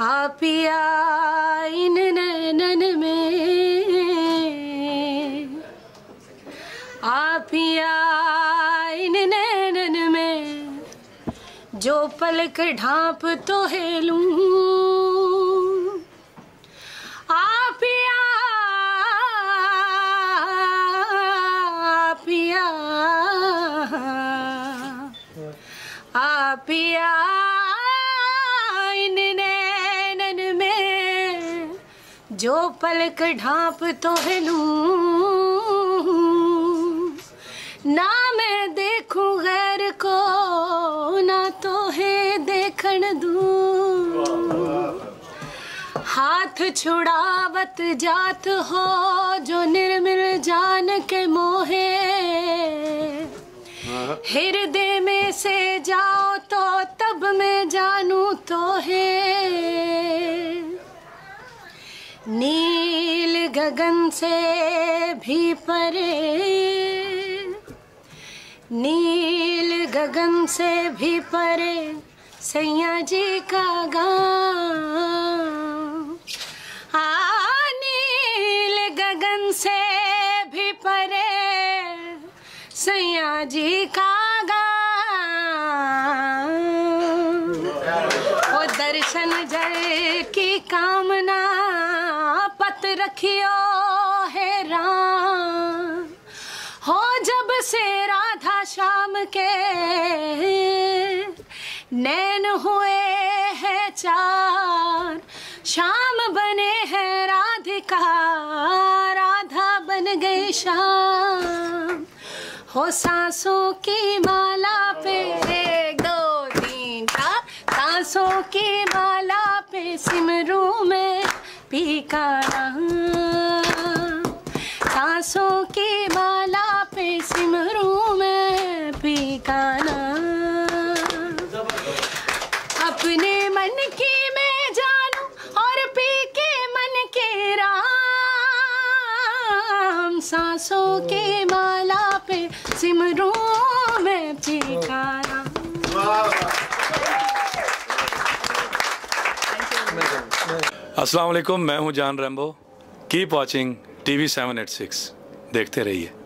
पिया इन नैनन में, पिया इन नैनन में, जो पलक ढांप तो है लूं। पिया पिया पिया इन नैनन में, जो पलक ढांप तो है लूं। ना मैं देखूं गैर को, ना तो है देखण दूं। हाथ छुड़ावत जात हो जो निर्मिल जान के मोहे, हृदय में से जाओ तो तब मैं जानूं तो है। नील गगन से भी परे, नील गगन से भी परे, सैया जी का गाँव। नील गगन से भी परे, सैया जी का गाँव। ओ दर्शन जल की कामना, पत रखियो है राम। हो जब से राधा श्याम के नैन हुए हैं चार, श्याम बने हैं राधिका, राधा बन गई श्याम। हो सांसों की माला पे 1 2 3 4, सांसों की माला पे सिमरू में पी का नाम। सांसों की माला पे सिमरू में पी का नाम। अपने मन की मैं जानूं और पी के मन के राम। सांसों की माला पे सिमरू में पी का नाम। अस्सलाम वालेकुम, मैं हूं जान रैम्बो। कीप वॉचिंग TV 786, देखते रहिए।